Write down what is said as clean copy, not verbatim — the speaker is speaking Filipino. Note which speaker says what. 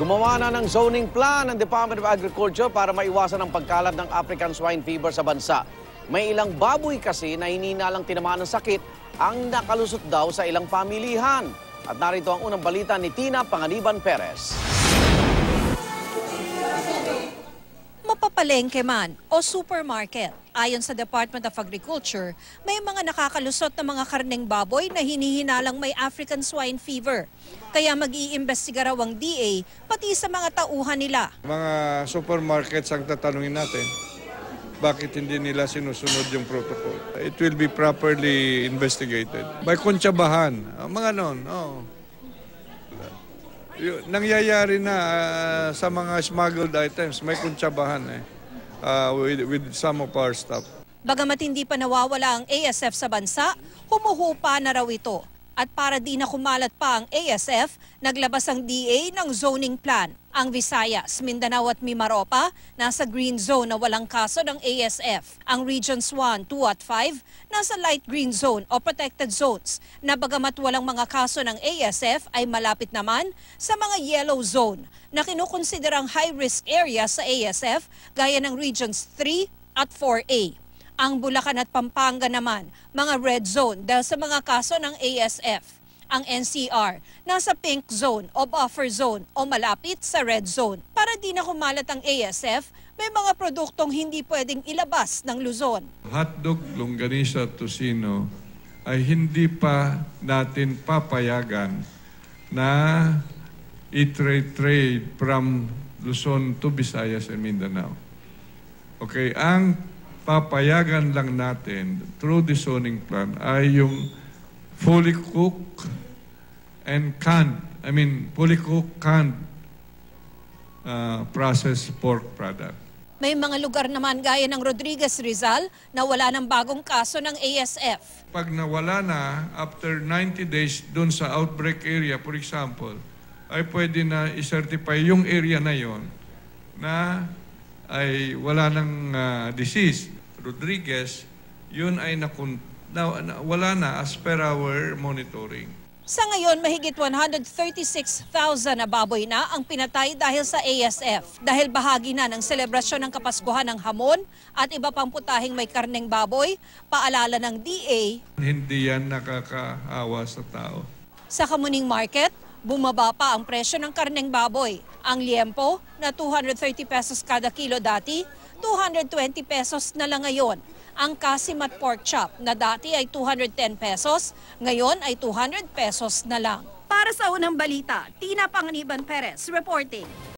Speaker 1: Gumawa na ng zoning plan ng Department of Agriculture para maiwasan ang pagkalat ng African swine fever sa bansa. May ilang baboy kasi na hininalang tinamaan ng sakit ang nakalusot daw sa ilang pamilihan. At narito ang unang balita ni Tina Panganiban Perez.
Speaker 2: Mapapalengke man o supermarket, ayon sa Department of Agriculture, may mga nakakalusot na mga karneng baboy na hinihinalang may African swine fever. Kaya mag-iimbestiga raw ang DA pati sa mga tauhan nila.
Speaker 3: Mga supermarkets ang tatanungin natin, bakit hindi nila sinusunod yung protocol? It will be properly investigated. By kontsabahan, mga noon, nangyayari na sa mga smuggled items, may kontsabahan with some of our staff.
Speaker 2: Bagamat hindi pa nawawala ang ASF sa bansa, humuhupa na raw ito. At para di na kumalat pa ang ASF, naglabas ang DA ng zoning plan. Ang Visayas, Mindanao at Mimaropa nasa green zone na walang kaso ng ASF. Ang Regions 1, 2 at 5 nasa light green zone o protected zones na bagamat walang mga kaso ng ASF ay malapit naman sa mga yellow zone na kinukonsiderang high-risk area sa ASF gaya ng Regions 3 at 4A. Ang Bulacan at Pampanga naman, mga red zone dahil sa mga kaso ng ASF. Ang NCR, nasa pink zone o buffer zone o malapit sa red zone. Para di na kumalat ang ASF, may mga produktong hindi pwedeng ilabas ng Luzon.
Speaker 4: Hotdog, longganisa, tocino ay hindi pa natin papayagan na i-trade from Luzon to Visayas and Mindanao. Okay, ang papayagan lang natin through the zoning plan ay yung fully cooked and fully cooked canned processed pork product.
Speaker 2: May mga lugar naman gaya ng Rodriguez Rizal na wala ng bagong kaso ng ASF.
Speaker 4: Pag nawala na, after 90 days dun sa outbreak area, for example, ay pwede na i-certify yung area na yon na ay wala ng disease. Rodriguez, yun ay wala na as per our monitoring.
Speaker 2: Sa ngayon, mahigit 136,000 na baboy na ang pinatay dahil sa ASF. Dahil bahagi na ng selebrasyon ng Kapaskuhan ng hamon at iba pang putahing may karneng baboy, paalala ng DA,
Speaker 4: hindi yan nakakaawa sa tao.
Speaker 2: Sa Kamuning Market, bumaba pa ang presyo ng karneng baboy. Ang liempo na 230 pesos kada kilo dati, 220 pesos na lang ngayon. Ang kasim at pork chop na dati ay 210 pesos, ngayon ay 200 pesos na lang. Para sa unang balita, Tina Panganiban Perez reporting.